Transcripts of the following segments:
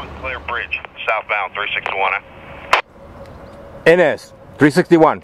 clear bridge, southbound 361. NS 361.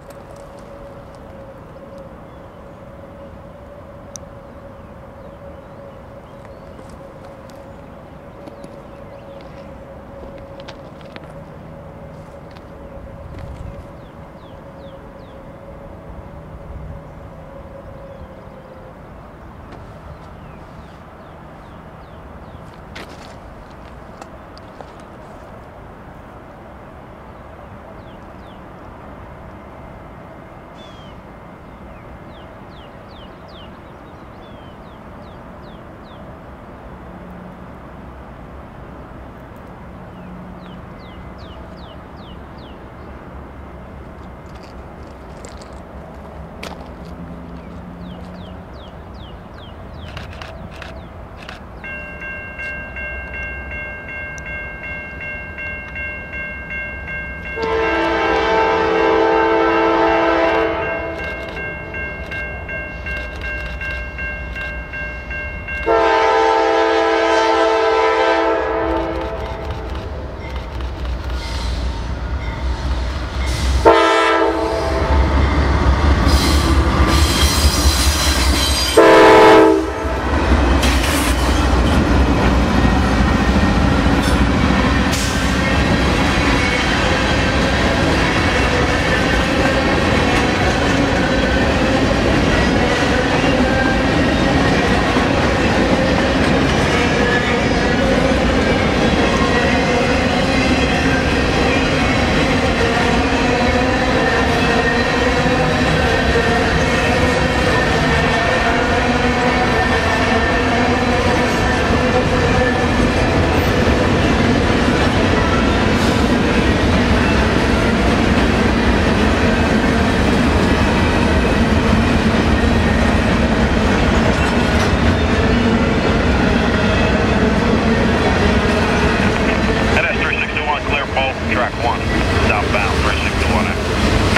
Track 1, southbound 361.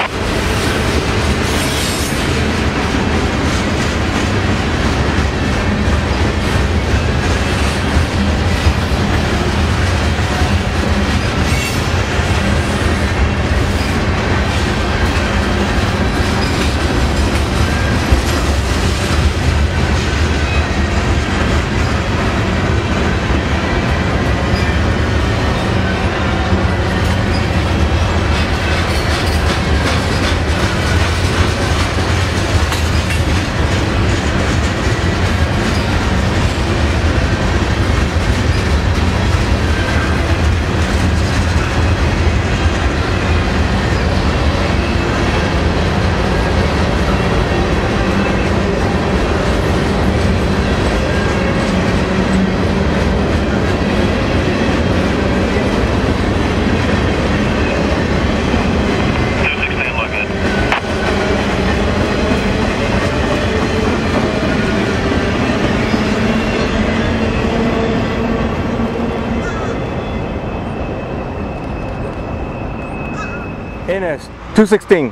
NS 216.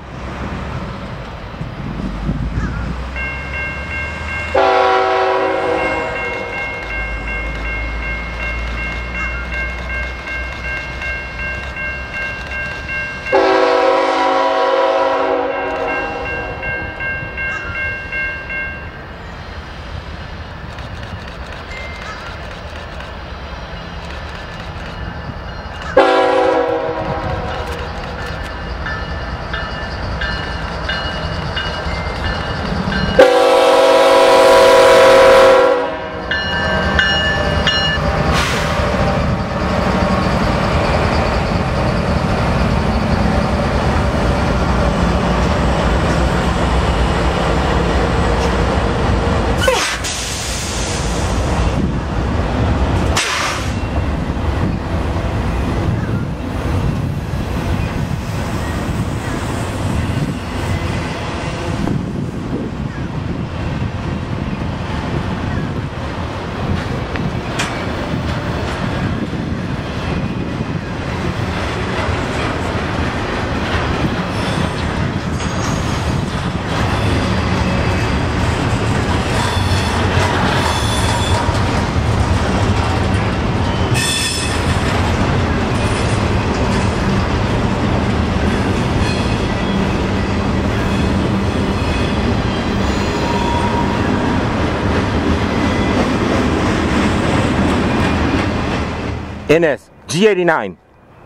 NS G89.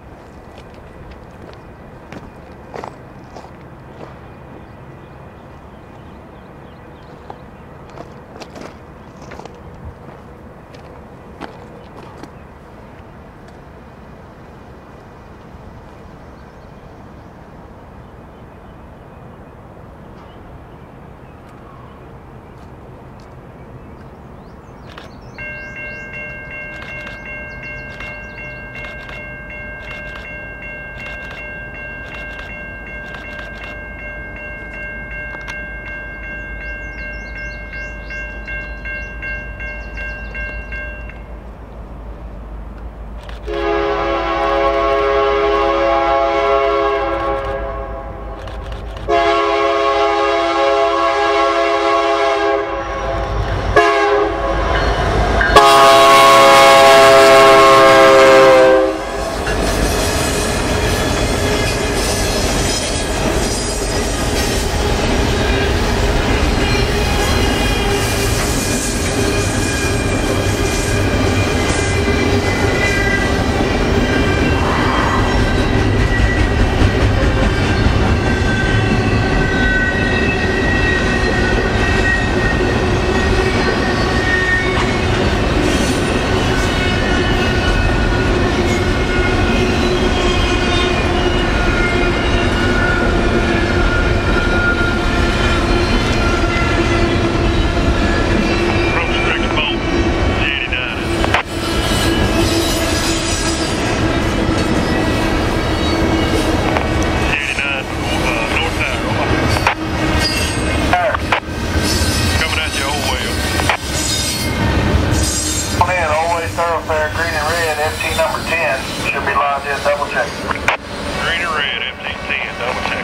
Thoroughfare, green and red, FT number 10. Should be logged in, double check. Green and red, FT 10, double check.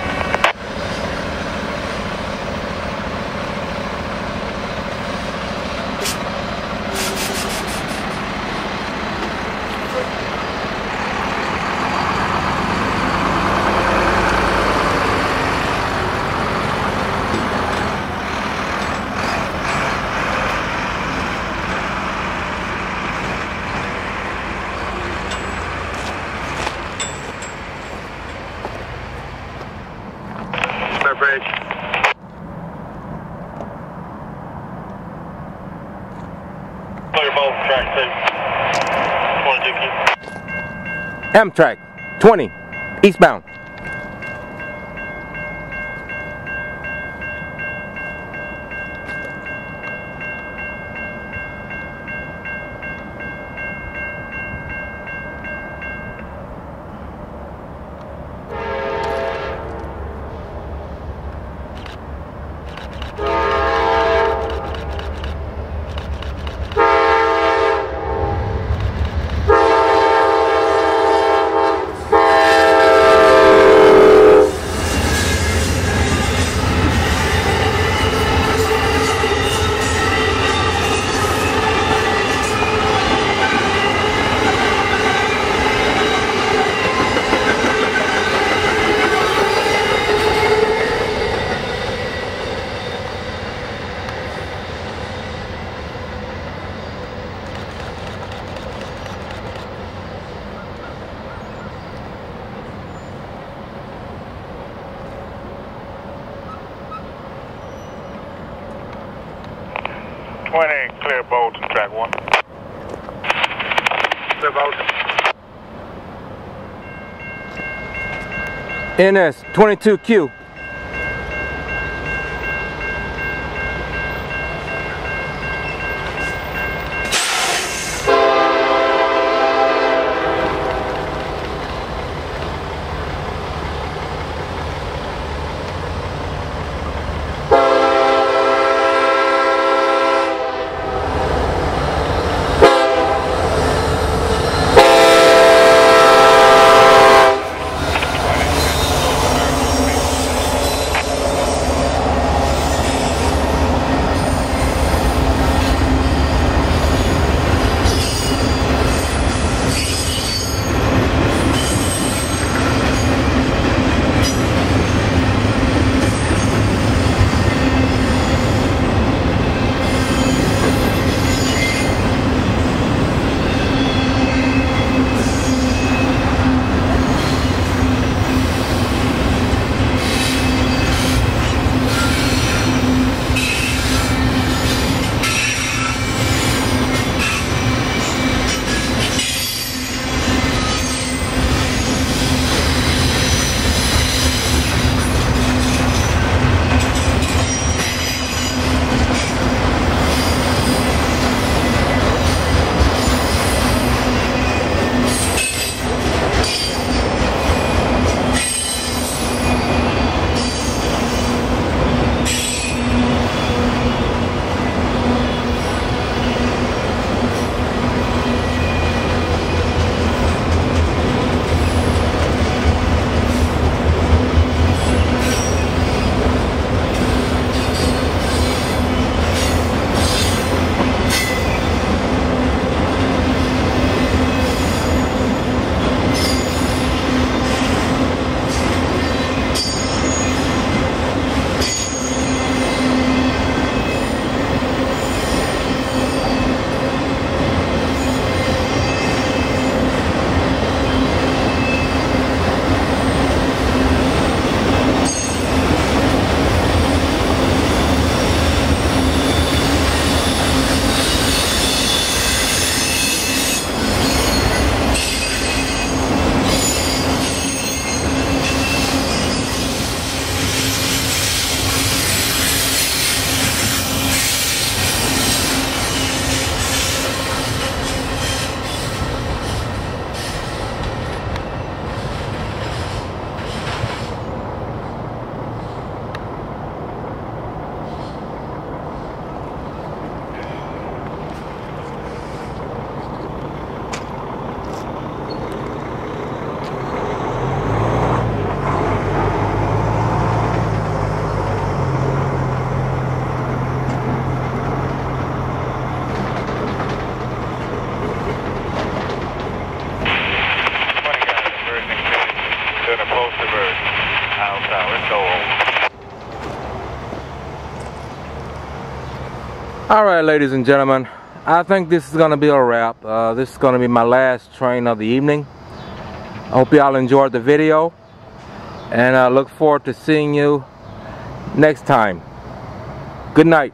Bridge. Clear both track 2. 22 Amtrak 20 eastbound. Clear Bolton, track 1. Clear Bolton. NS 22Q. Alright, ladies and gentlemen, I think this is going to be a wrap. This is going to be my last train of the evening. I hope y'all enjoyed the video, and I look forward to seeing you next time. Good night.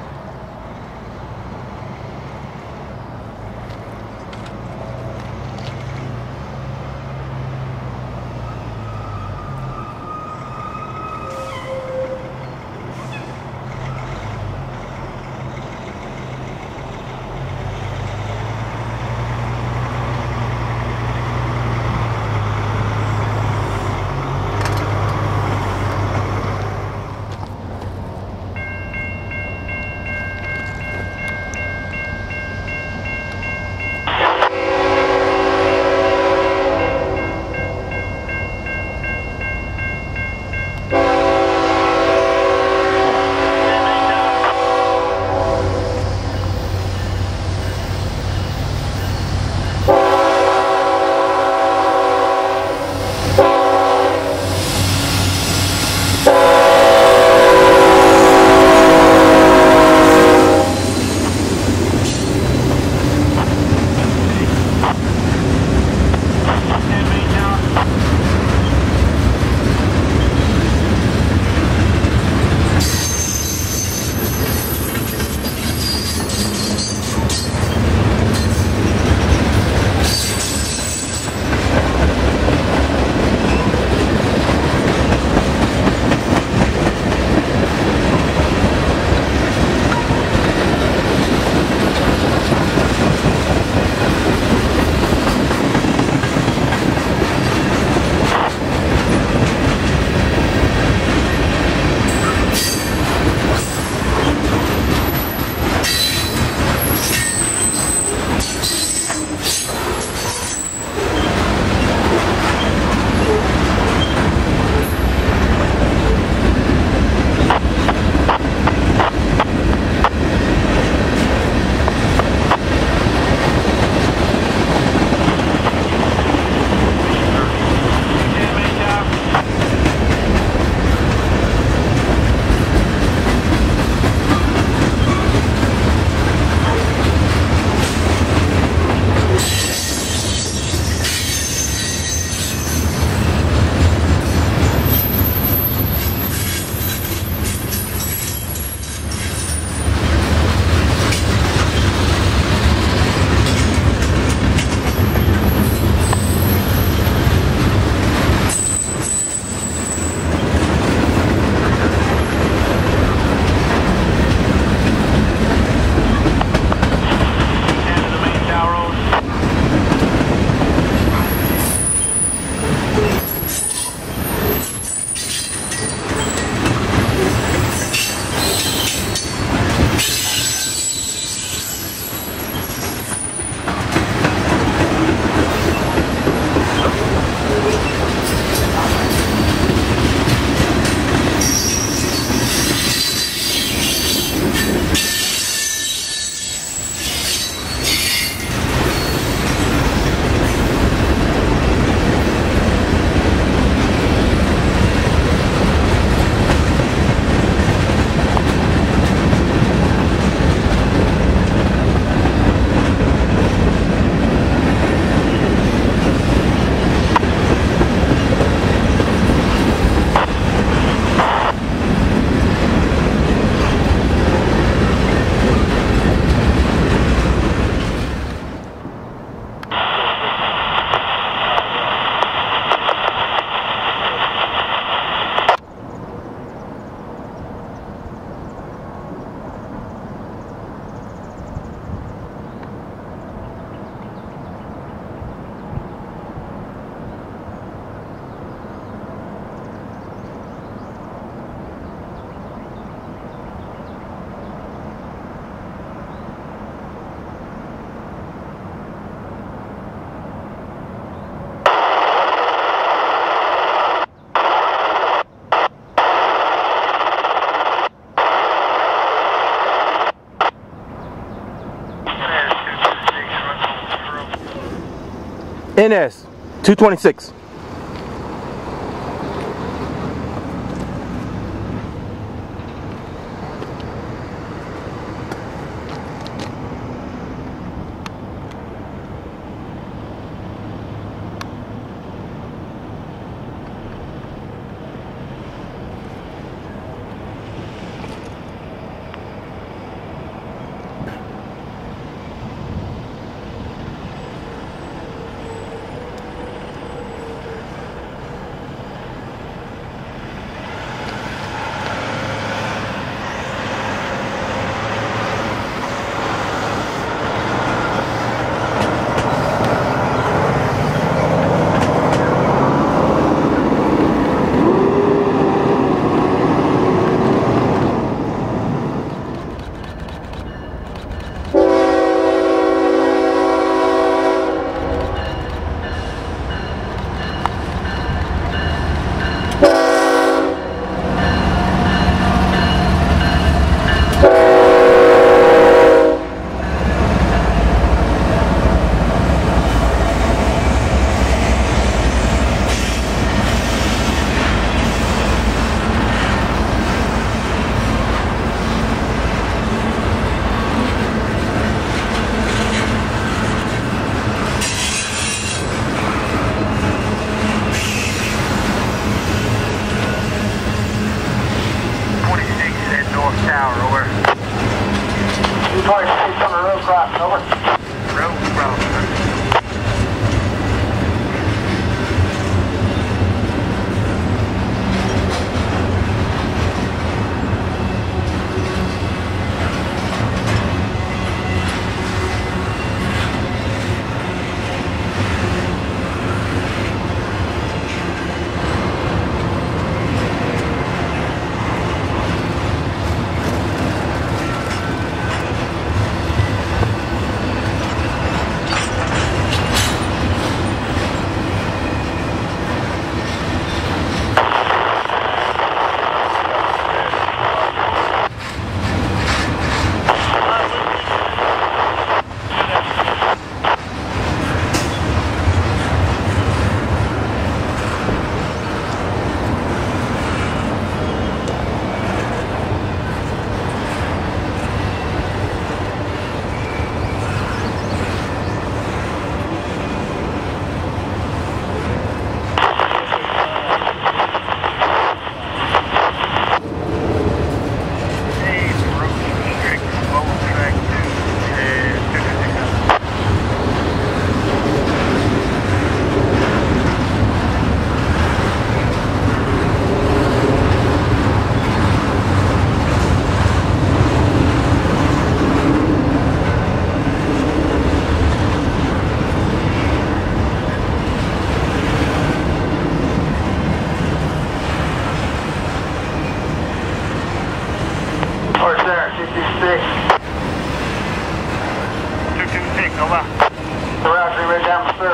NS 226.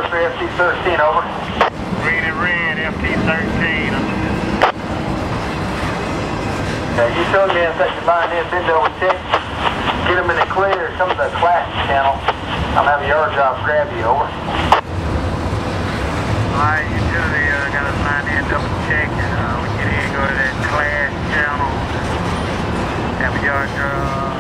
Anniversary FT-13, over. Green and red, FT-13. You told me in section 9 in, bend over, check. Get them in the clear, come to the class channel. I'm having a yard job grab you, over. Alright, utility got us lined in, double check. We get in, go to that class channel. Have a yard job.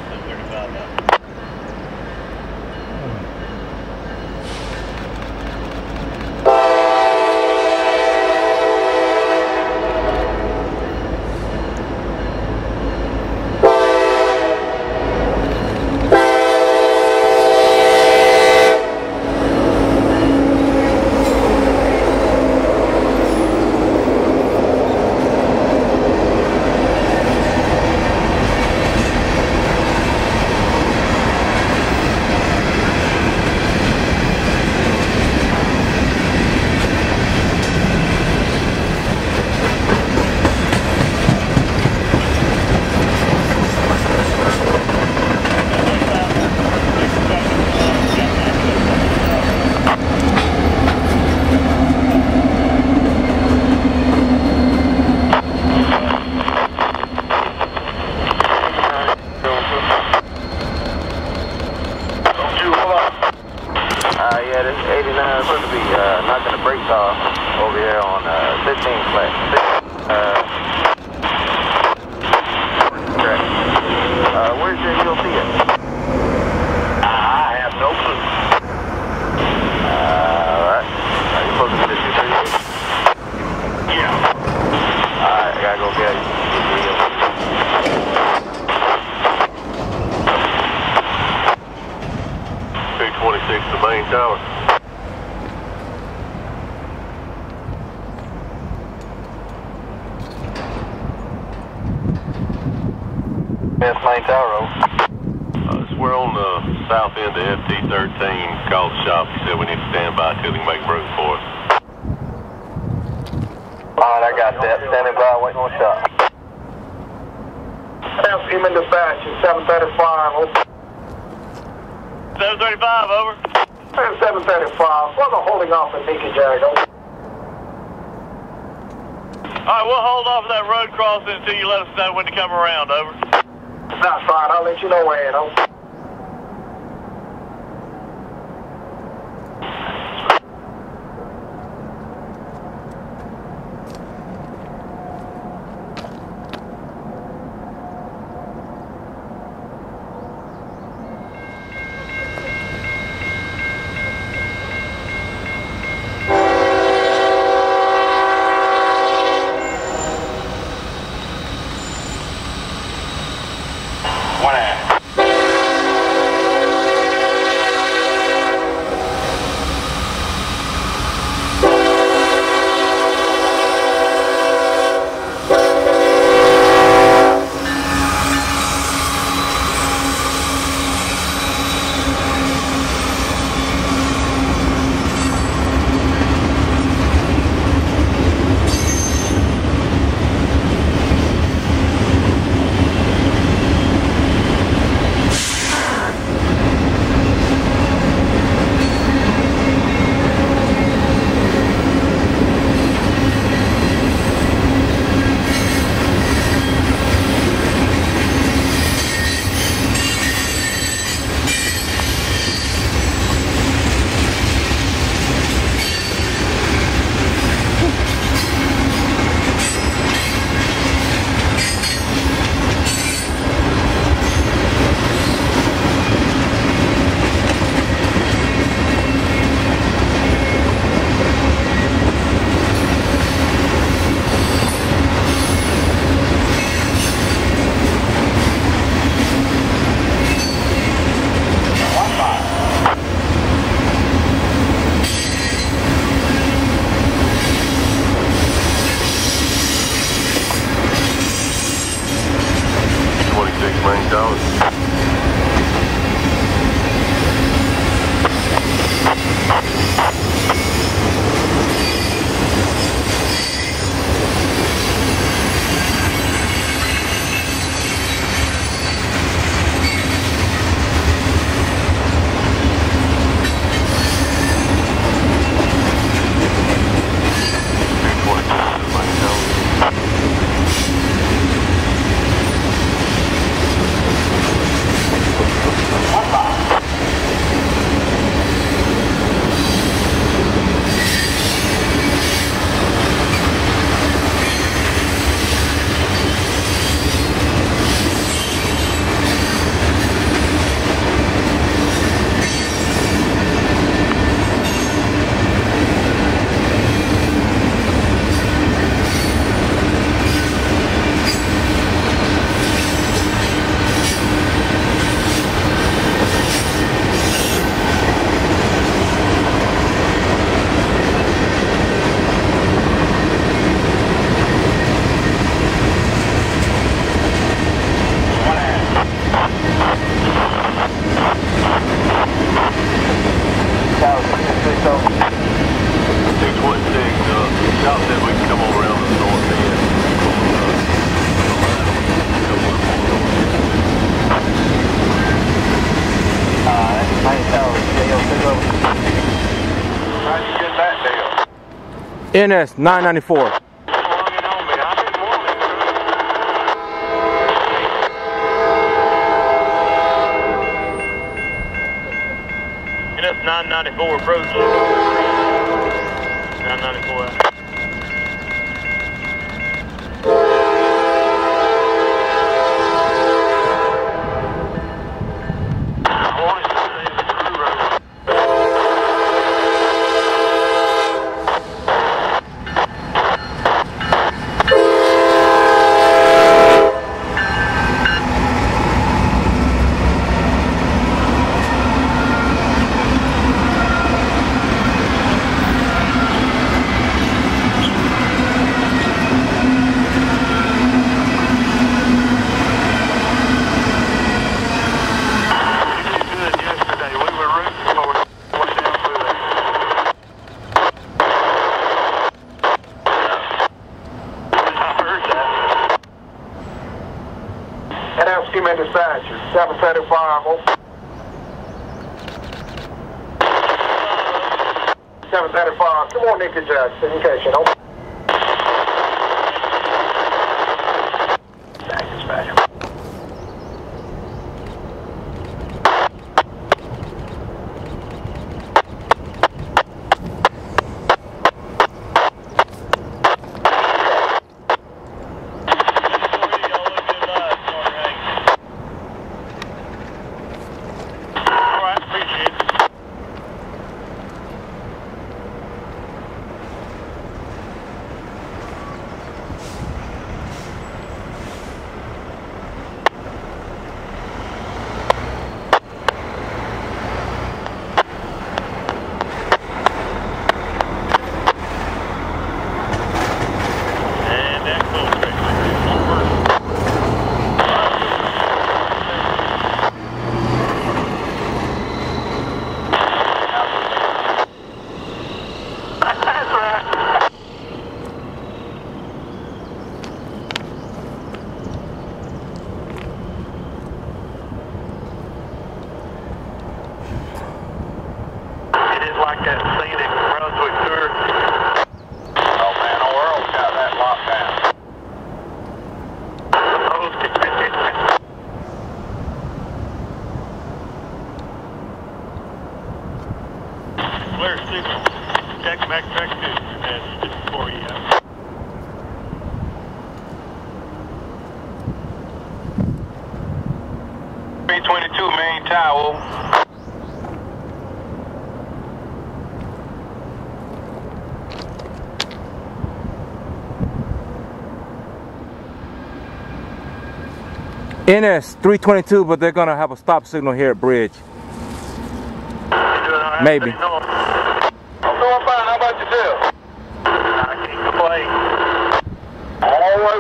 Yeah, this 89 is supposed to be knocking the brakes off over here on 15 flat. Where's your ULT at? I have no clue. Alright. Are you supposed to be the 238? Yeah. Alright, I gotta go get you. 226 to main tower. Yes, main tower, We're on the south end of FT-13. Called the shop. He said we need to stand by till he can make room for us. Alright, I got that. Standing by, waiting on shot. Have him in the batch at 735. 735, over. 735. We're holding off at Nikki Jag. Alright, we'll hold off of that road crossing until you let us know when to come around, over. That's fine. I'll let you know when, over. One and a half. Shop said we can come over around the north end. How'd you get that deal? NS 994. NS 994 approach. 994. Schematic dispatcher, 735. 735. Come on, Nicky Jackson. Communication. Over. Dispatcher. Like that scenic Brunswick tour. Oh man, the world's got that locked down. Clear signal. Jack back track 2. That's just before you. 322 main tower. NS 322, but they're gonna have a stop signal here at Bridge. Maybe. I'm doing fine. How about yourself? I can't complain. All right,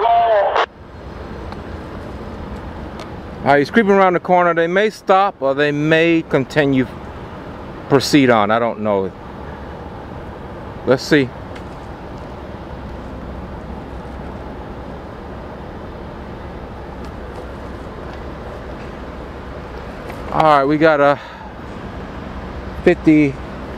Alright, he's creeping around the corner. They may stop or they may continue, proceed on. I don't know. Let's see. Alright, we got a 50.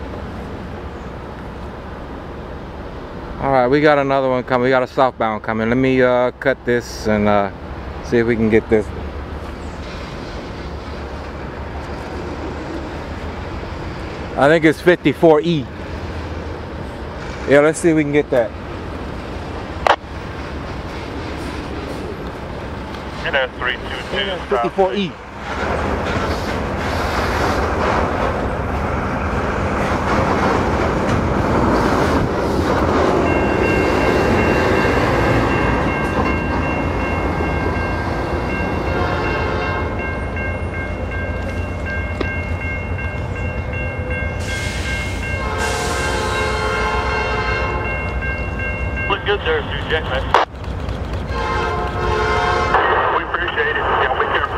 Alright, we got another one coming. We got a southbound coming. Let me cut this and see if we can get this. I think it's 54E. Yeah, let's see if we can get that. And that's 322. 54E. Good there, Jack, man. We appreciate it. Y'all be careful.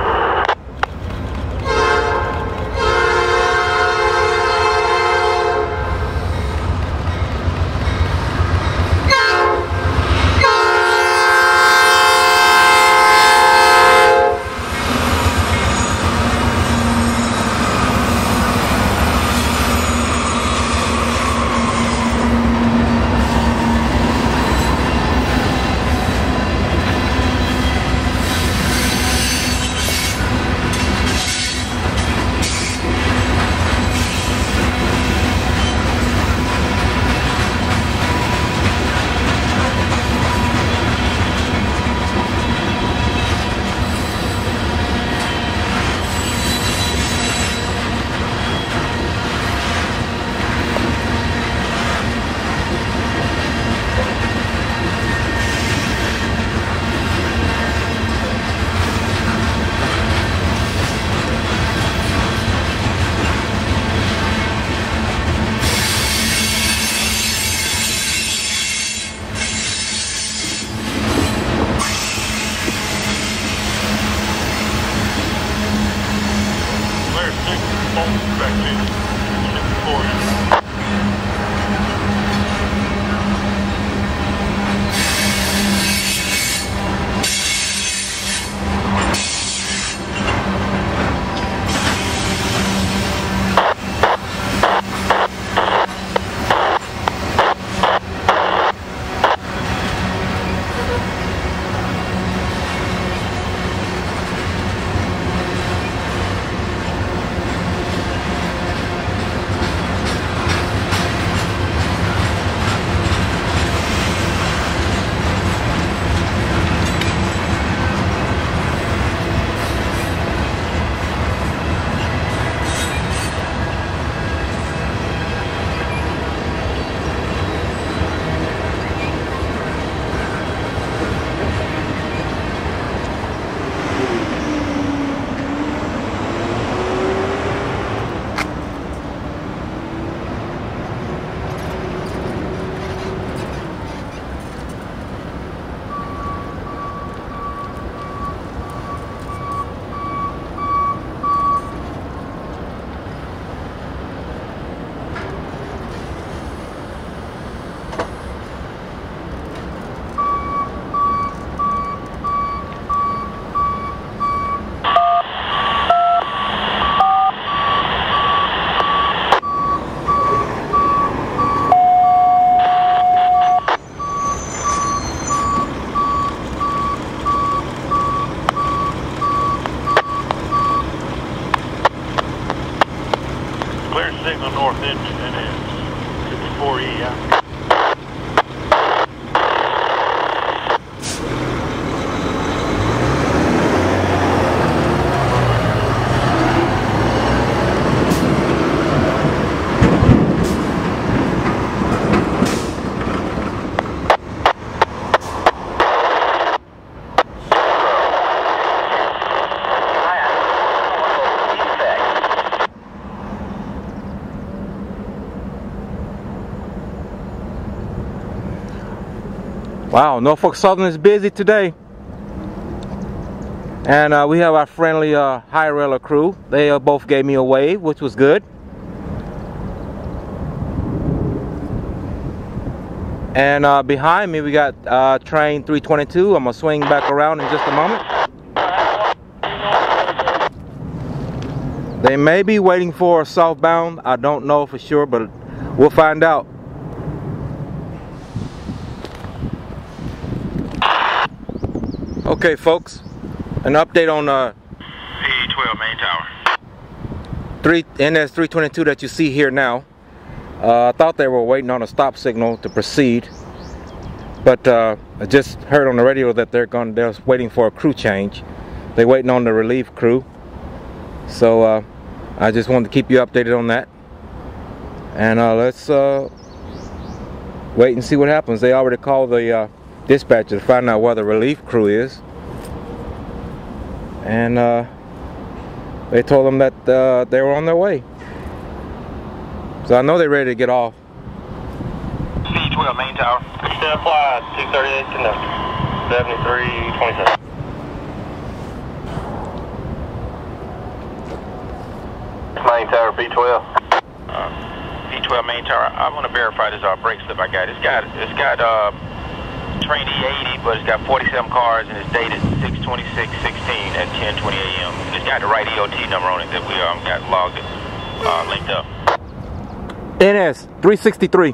4E, yeah. Wow, Norfolk Southern is busy today. And we have our friendly High Railer crew. They both gave me a wave, which was good. And behind me we got train 322. I'm gonna swing back around in just a moment. They may be waiting for southbound. I don't know for sure, but we'll find out. Okay, folks, an update on P12 main tower. NS 322 that you see here now. I thought they were waiting on a stop signal to proceed, but I just heard on the radio that they're waiting for a crew change. They're waiting on the relief crew. So I just wanted to keep you updated on that. And let's wait and see what happens. They already called the dispatcher to find out where the relief crew is. And they told them that they were on their way. So I know they're ready to get off. P12 main tower. Step fly 238 to 7327. Main tower P12. P12 main tower. I want to verify this brake slip I got. It's got train E80, but it's got 47 cars and it's dated 6/26/16 at 10:20 a.m. And it's got the right EOT number on it that we got logged linked up. NS 363.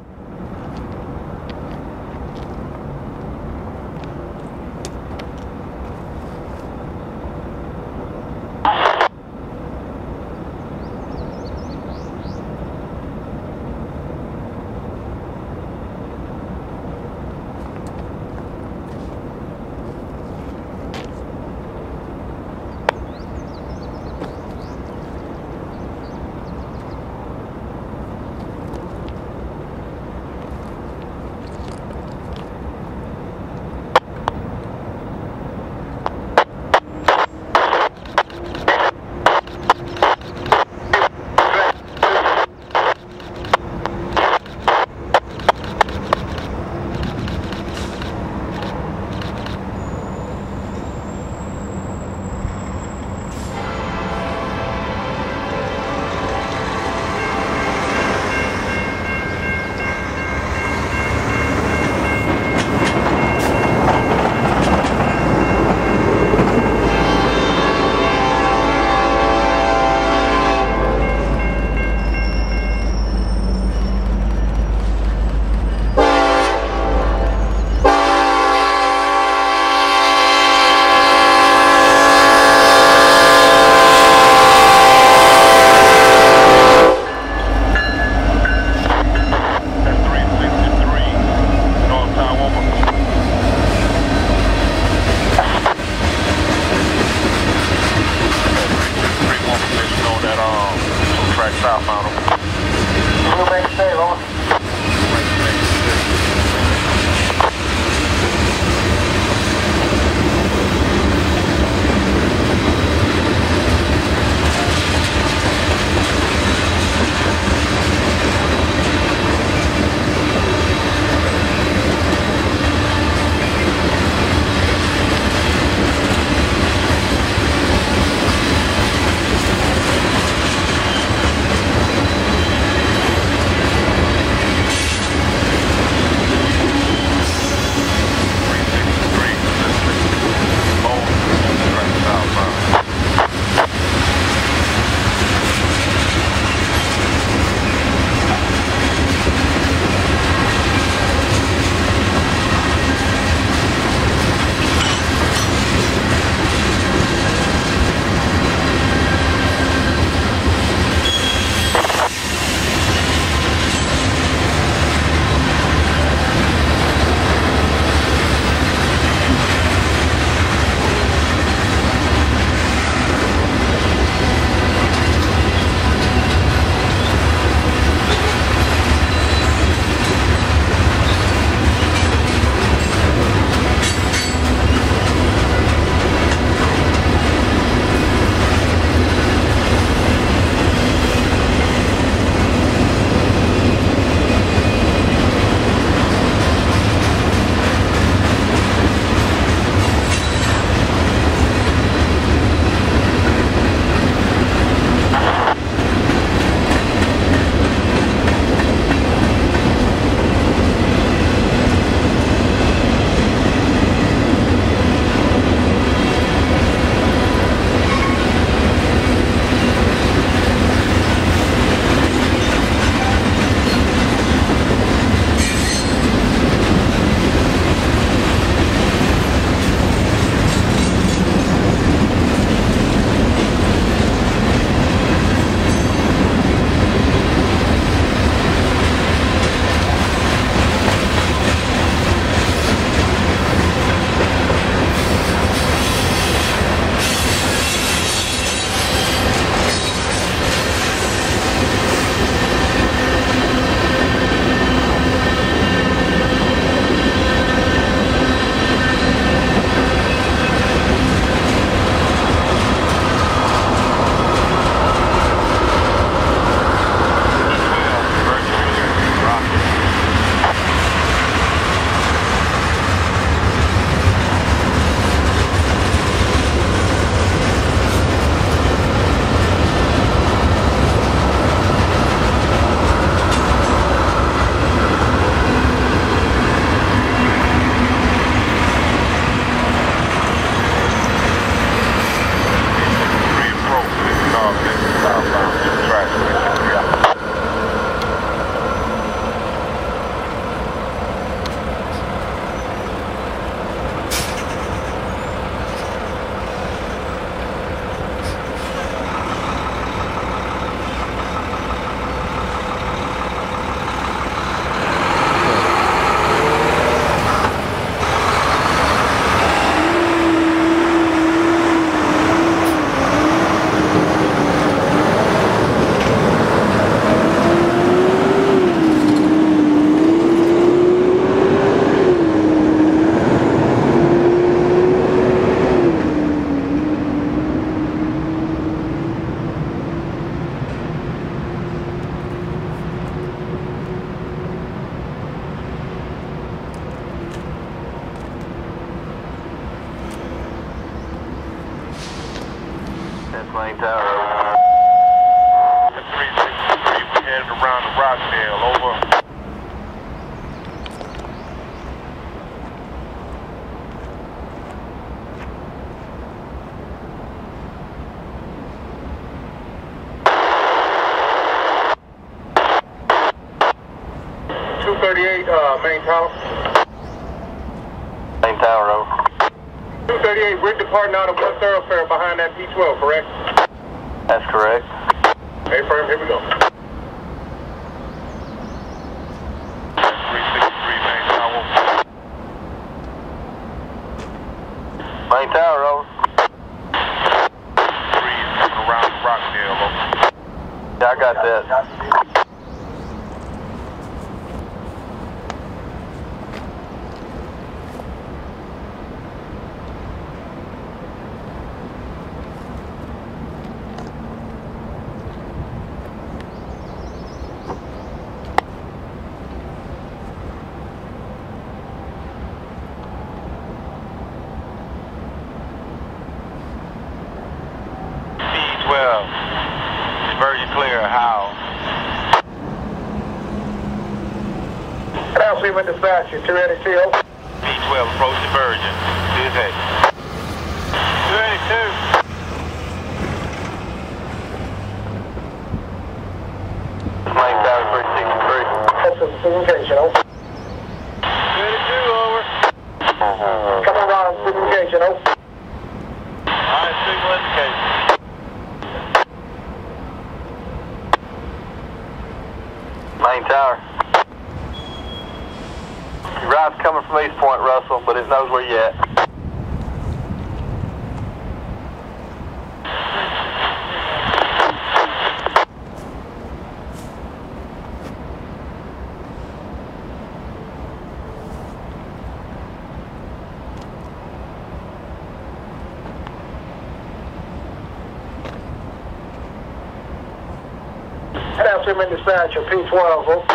Main Tower. 363, we headed around to Rockdale, over. Main Tower. Main Tower, over. 238, we're departing out of one thoroughfare behind that P12, correct? That's correct. Hey, firm, here we go. 363, Main Tower. Main Tower, over. 3 is coming around to Rockdale, over. Yeah, I got that. Conversion clear, how? Now, Seaman Dispatcher, 282. P12 approach diversion. This is 282. Main Tower 363. That's a communication, over. 282, over. Coming around, communication, over. Alright, signal indication. Main Tower. Your ride's coming from East Point, Russell, but it knows where you're at. Now, Seaman Dispatcher, P12, over.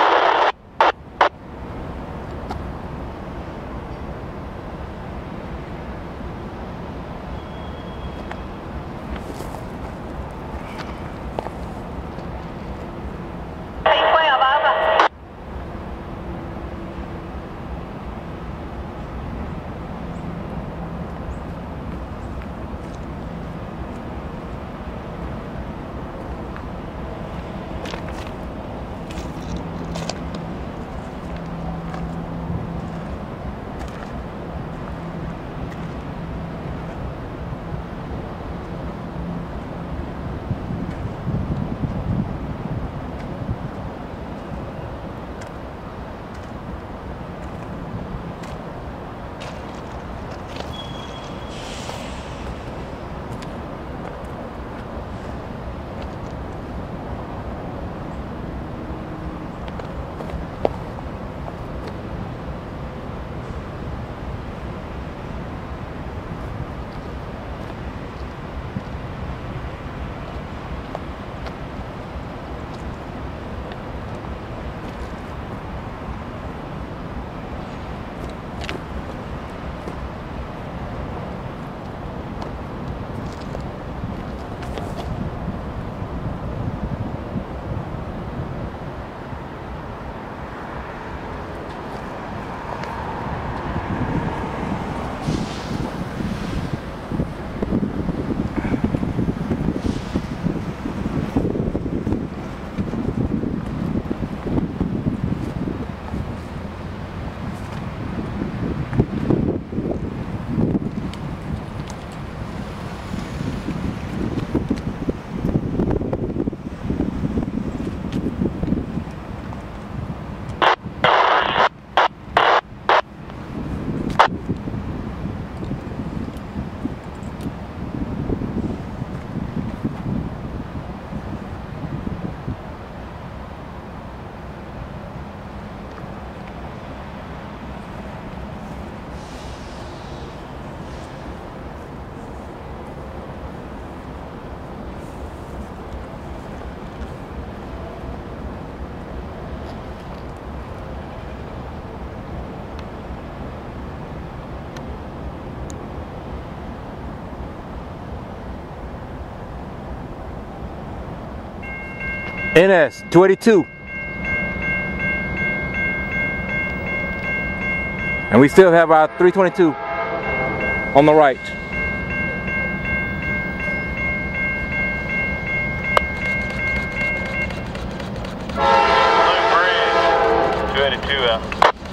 NS 282. And we still have our 322 on the right. Bridge 282 out.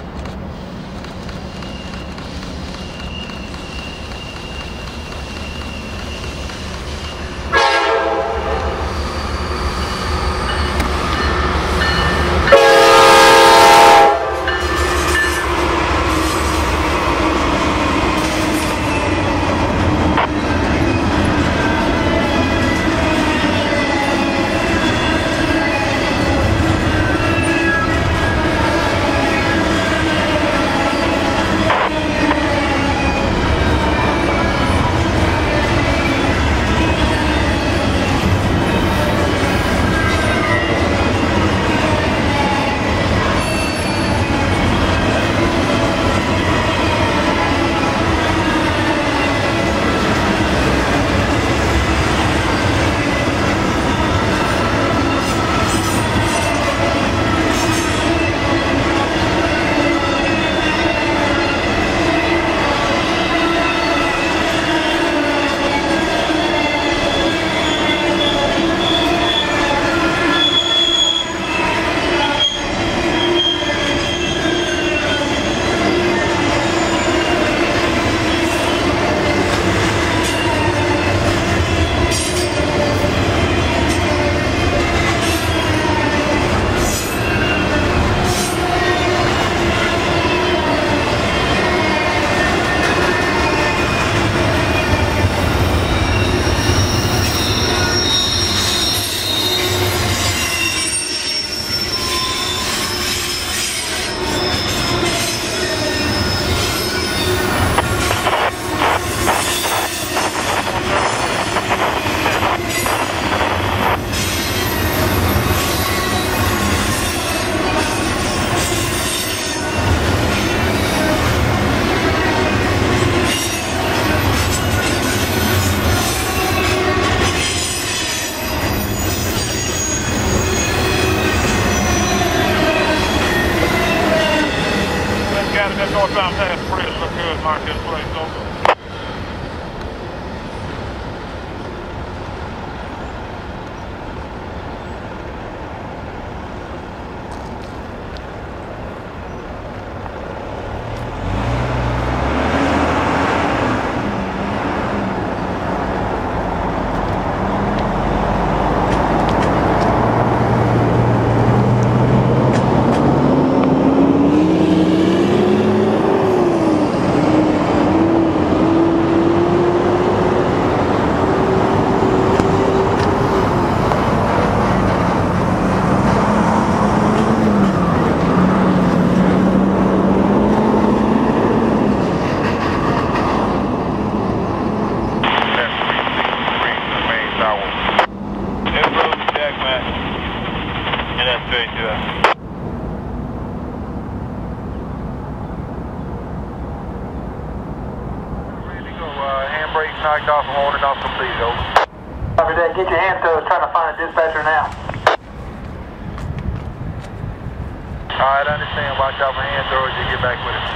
That northbound pass bridge look good, mark this place over. Handbrake knocked off and on and off completed, over. Copy that. Get your hand to trying to find a dispatcher now. Alright, I understand. Watch out for hand throwers. You get back with it.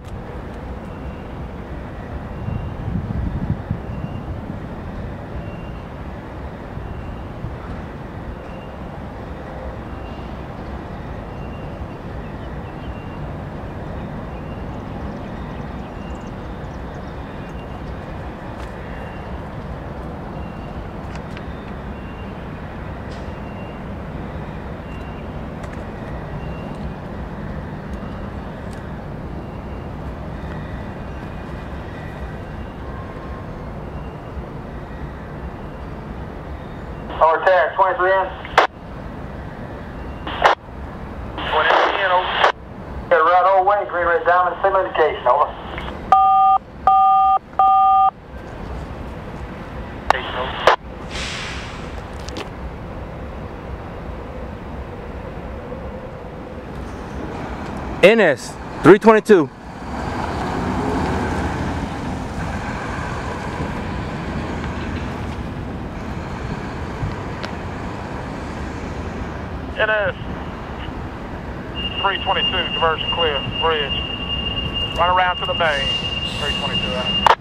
Over tag, 23 in. 23 in, over. Got a right old way, green red diamond, signal indication, over. NS 322. 322, diversion clear, bridge. Run around to the main, 322 out.